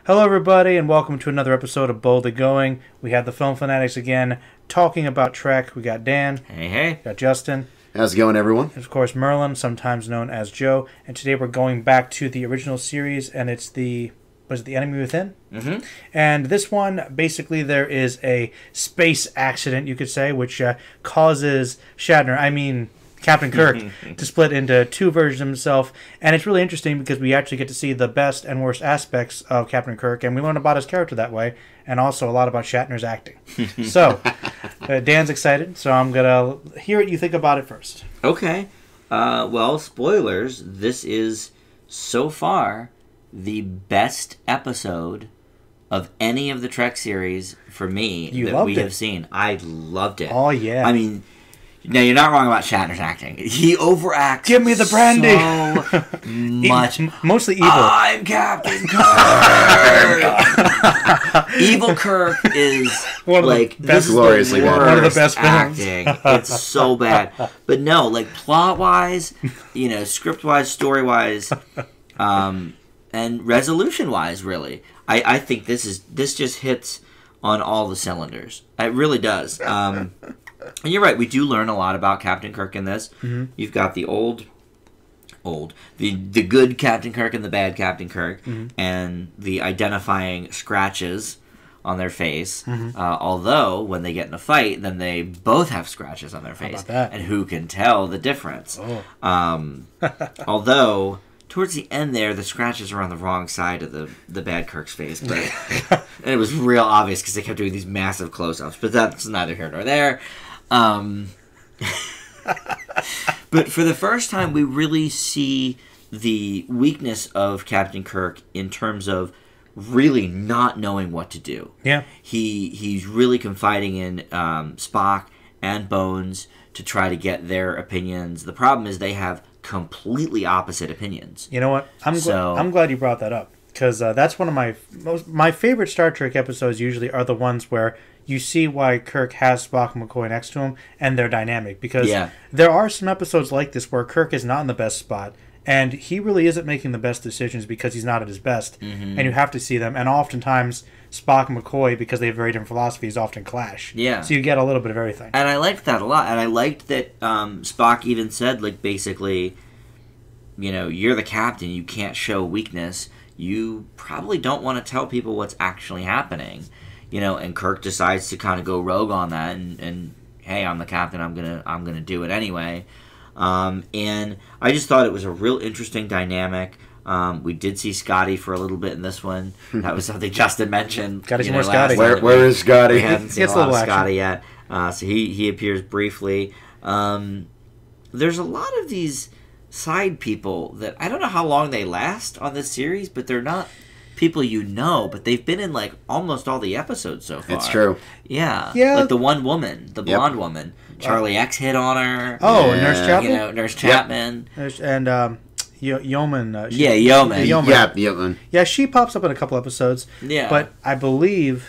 Hello, everybody, and welcome to another episode of Boldly Going. We have the Film Fanatics again talking about Trek. We got Dan. Hey, hey. We got Justin. How's it going, everyone? And, of course, Merlin, sometimes known as Joe. And today we're going back to the original series, and it's the Enemy Within? Mm-hmm. And this one, basically, there is a space accident, you could say, which causes Captain Kirk to split into two versions of himself. And it's really interesting because we actually get to see the best and worst aspects of Captain Kirk, and we learn about his character that way, and also a lot about Shatner's acting. So, Dan's excited, so I'm going to hear what you think about it first. Okay. Well, spoilers. This is, so far, the best episode of any of the Trek series for me that we have seen. I loved it. Oh, yeah. I mean... No, you're not wrong about Shatner's acting. He overacts. Give me the brandy. So much. Mostly evil. I'm Captain Kirk. Evil Kirk is one of the best, gloriously bad. One of the best acting. It's so bad. But no, like plot wise, script wise, story wise, and resolution wise, really, I think this just hits on all the cylinders. It really does. And you're right, we do learn a lot about Captain Kirk in this. Mm-hmm. You've got the the good Captain Kirk and the bad Captain Kirk, and the identifying scratches on their face. Mm-hmm. Although, when they get in a fight, then they both have scratches on their face. How about that? And who can tell the difference? Oh. Although... Towards the end there, the scratches are on the wrong side of the bad Kirk's face. But and it was real obvious because they kept doing these massive close-ups. But that's neither here nor there. But for the first time, we really see the weakness of Captain Kirk in terms of really not knowing what to do. Yeah. He's really confiding in Spock and Bones to try to get their opinions. The problem is they have completely opposite opinions. You know what? I'm glad you brought that up because that's one of my favorite Star Trek episodes. Usually are the ones where you see why Kirk has Spock and McCoy next to him and they're dynamic. Because there are some episodes like this where Kirk is not in the best spot and he really isn't making the best decisions because he's not at his best, and you have to see them. And oftentimes Spock and McCoy, because they have very different philosophies, often clash. Yeah. So you get a little bit of everything. And I liked that a lot. And I liked that Spock even said, like, basically, you're the captain. You can't show weakness. You probably don't want to tell people what's actually happening. And Kirk decides to kind of go rogue on that. And hey, I'm the captain. I'm gonna do it anyway. And I just thought it was a real interesting dynamic. We did see Scotty for a little bit in this one. That was something Justin mentioned. Got to see more Scotty. Where is Scotty? We haven't seen a lot of Scotty yet. So he appears briefly. There's a lot of these side people that I don't know how long they last on this series, but they're not people but they've been in like almost all the episodes so far. It's true. Yeah. Yeah. Like the one woman, the blonde woman. Charlie X hit on her. Oh, yeah. Nurse Chapman? Nurse Chapman. Yep. And Yeoman. Yeoman. Yeoman. Yeah, she pops up in a couple episodes. Yeah. But I believe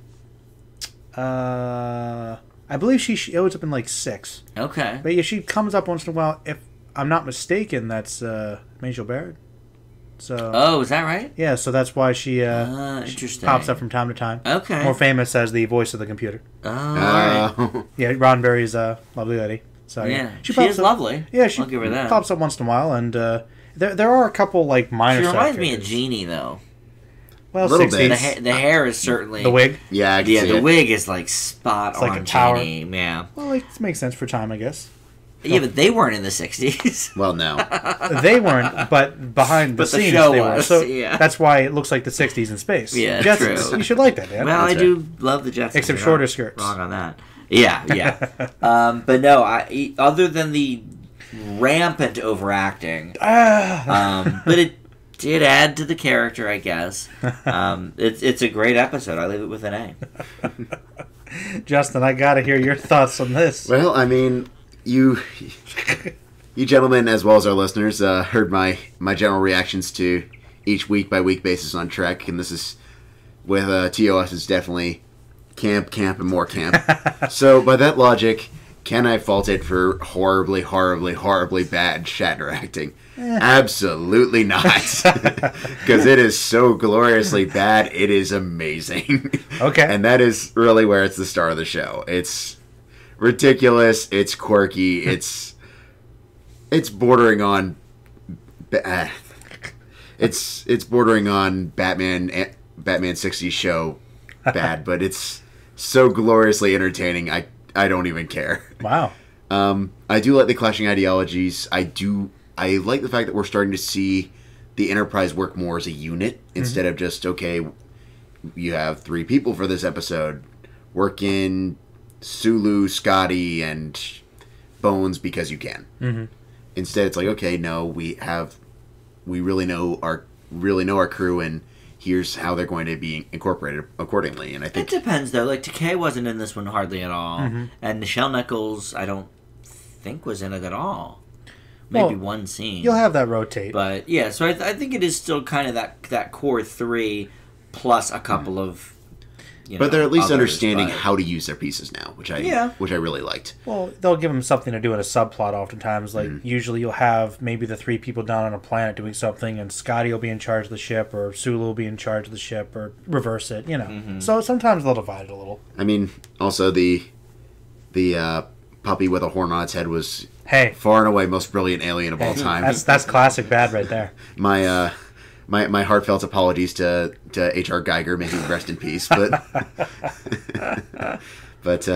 she shows up in like 6. Okay. But yeah, she comes up once in a while. If I'm not mistaken, that's Majel Barrett. So. Oh, is that right? Yeah, so that's why she pops up from time to time. Okay. More famous as the voice of the computer. Oh, all right. Yeah, Roddenberry's a lovely lady. So yeah, she is lovely. Yeah, she I'll give her that. Pops up once in a while, and there are a couple like minor. She reminds me characters. of Jeannie, though. Well, little 60s. bit. The hair is certainly the wig. Yeah, I can see the it. wig is like spot on. Like a tower. Jeannie. Yeah. Well, it makes sense for time, I guess. Yeah, but they weren't in the 60s. Well, no. They weren't, but behind the scenes show they were. was, So yeah. That's why it looks like the 60s in space. Yeah, Jetsons. true. You should like that, Dan. Well, That's I do love the Jetsons. Except shorter skirts. Wrong on that. Yeah. But no, other than the rampant overacting, but it did add to the character, I guess. It's a great episode. I leave it with an A. Justin, I gotta hear your thoughts on this. Well, I mean, you gentlemen, as well as our listeners, heard my general reactions to each week-by-week basis on Trek, and this is, with TOS, is definitely camp, and more camp. So, by that logic, can I fault it for horribly, horribly, horribly bad Shatner acting? Absolutely not. Because it is so gloriously bad, it is amazing. Okay. And that is really where it's the star of the show. It's ridiculous, it's quirky, it's bordering on... It's bordering on Batman 60s show bad, but it's so gloriously entertaining, I don't even care. Wow. I do like the clashing ideologies. I like the fact that we're starting to see the Enterprise work more as a unit instead of just, okay, you have 3 people for this episode. Work in Sulu, Scotty, and Bones because you can. Mm-hmm. Instead, it's like, okay, no, we really know our crew, and here's how they're going to be incorporated accordingly. And I think it depends, though. Like, Takei wasn't in this one hardly at all, and Nichelle Nichols, I don't think was in it at all. Maybe one scene. You'll have that rotate. But yeah, so I think it is still kind of that core 3 plus a couple of. But they're at least understanding how to use their pieces now, which I really liked. Well, they'll give them something to do in a subplot oftentimes. Like, usually you'll have maybe the 3 people down on a planet doing something, and Scotty will be in charge of the ship, or Sulu will be in charge of the ship, or reverse it, So sometimes they'll divide it a little. I mean, also the puppy with a horn on its head was far and away most brilliant alien of all time. That's classic bad right there. My heartfelt apologies to H.R. Geiger, may he rest in peace, but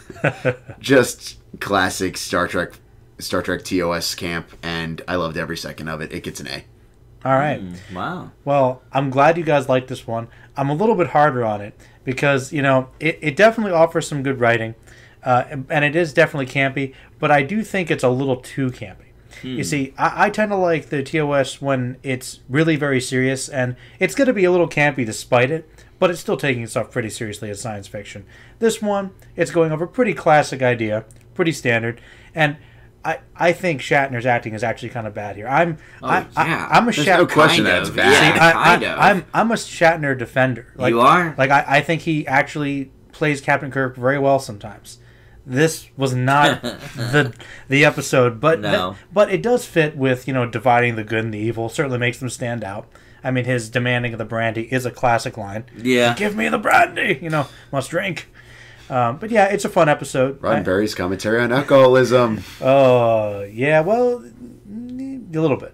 just classic Star Trek TOS camp, and I loved every second of it. It gets an A. All right. Wow. Well, I'm glad you guys liked this one. I'm a little bit harder on it because it definitely offers some good writing, and it is definitely campy, but I do think it's a little too campy. You see, I tend to like the TOS when it's really very serious, and it's going to be a little campy despite it, but it's still taking itself pretty seriously as science fiction. This one, it's going over a pretty classic idea, pretty standard, and I think Shatner's acting is actually kind of bad here. I'm a Shatner. No question that's bad. I'm a Shatner defender. Like, you are? Like I think he actually plays Captain Kirk very well sometimes. This was not the episode, but but it does fit with dividing the good and the evil. Certainly makes them stand out. I mean, his demanding of the brandy is a classic line. Yeah, give me the brandy. Must drink. But yeah, it's a fun episode. Roddenberry's commentary on alcoholism. Oh yeah, well, a little bit.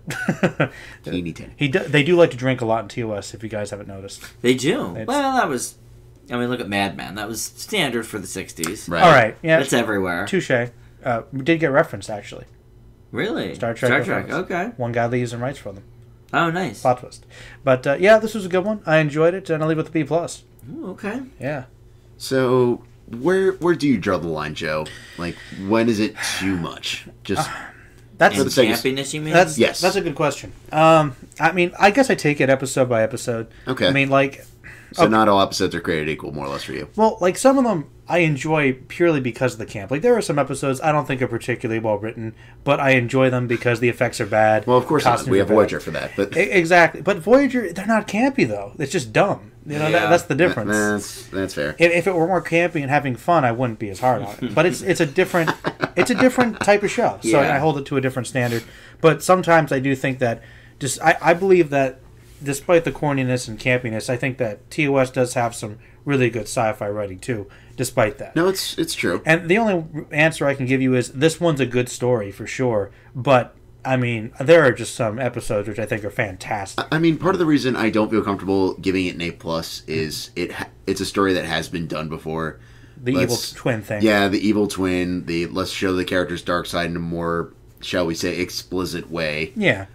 They do like to drink a lot in TOS. If you guys haven't noticed, they do. Well, that was. I mean, look at Mad Men. That was standard for the 60s. Right. All right. Yeah. It's everywhere. Touche. We did get referenced, actually. Really? Star Trek. Okay. One guy leaves and writes for them. Oh, nice. Plot twist. But, yeah, this was a good one. I enjoyed it, and I'll leave it with the B+. Ooh, okay. Yeah. So, where do you draw the line, Joe? Like, when is it too much? Just... That's the campiness, you mean? Yes. That's a good question. I mean, I guess I take it episode by episode. Okay. I mean, like... So not all episodes are created equal, more or less, for you. Well, like, some of them I enjoy purely because of the camp. Like, there are some episodes I don't think are particularly well written, but I enjoy them because the effects are bad. Well, of course not. We have Voyager for that. But exactly. But Voyager, they're not campy, though. It's just dumb. That's the difference. That's fair. If it were more campy and having fun, I wouldn't be as hard on it. But it's a different type of show. So I hold it to a different standard. But sometimes I do think that I believe that despite the corniness and campiness, I think that TOS does have some really good sci-fi writing too, despite that. No, it's true. And the only answer I can give you is this one's a good story for sure, but I mean, there are just some episodes which I think are fantastic. I mean, part of the reason I don't feel comfortable giving it an A+ is it's a story that has been done before. The evil twin thing. Yeah, the evil twin, let's show the character's dark side in a more, shall we say, explicit way. Yeah.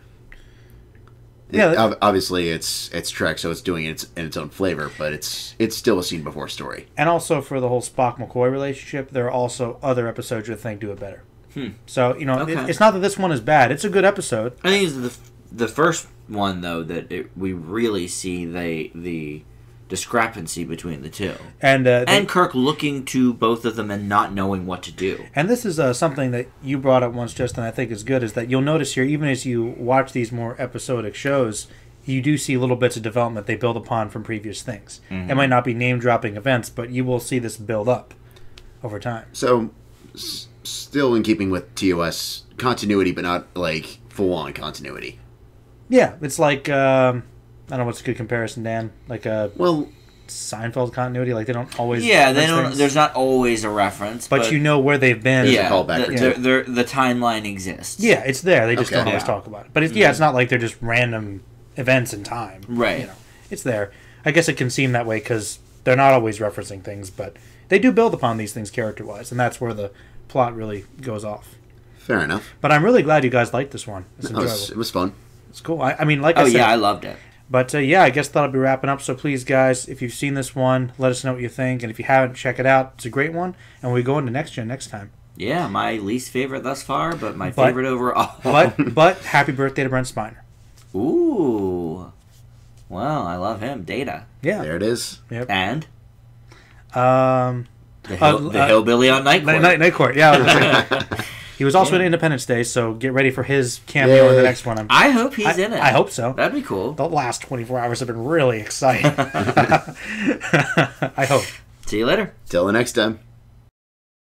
Obviously, it's Trek, so it's doing it in its own flavor, but it's still a seen before story. And also for the whole Spock-McCoy relationship, there are also other episodes you think do it better. So it's not that this one is bad; it's a good episode. I think it's the first one though that we really see the discrepancy between the two, and Kirk looking to both of them and not knowing what to do. And this is something that you brought up once, Justin. I think is good is that you'll notice here, even as you watch these more episodic shows, you do see little bits of development they build upon from previous things. It might not be name dropping events, but you will see this build up over time. So, still in keeping with TOS continuity, but not like full on continuity. Yeah, it's like I don't know what's a good comparison, Dan. Like Seinfeld continuity. Like they don't always. Yeah, they don't. Things. There's not always a reference, but you know where they've been. Yeah, the timeline exists. Yeah, it's there. They just don't always talk about it. But it's not like they're just random events in time. Right. You know, it's there. I guess it can seem that way because they're not always referencing things, but they do build upon these things character-wise, and that's where the plot really goes off. Fair enough. But I'm really glad you guys liked this one. It's enjoyable. It was fun. It's cool. I mean, like I said... Oh, yeah, I loved it. But, I guess that'll be wrapping up. So please, guys, if you've seen this one, let us know what you think. And if you haven't, check it out. It's a great one. And we go into Next Gen next time. Yeah, my least favorite thus far, but my favorite overall. but happy birthday to Brent Spiner. Ooh. Well, I love him. Data. Yeah. There it is. Yep. And? The hillbilly on Night Court. Night Court, yeah. He was also in Independence Day, so get ready for his cameo in the next one. I hope he's in it. I hope so. That'd be cool. The last 24 hours have been really exciting. I hope. See you later. Till the next time.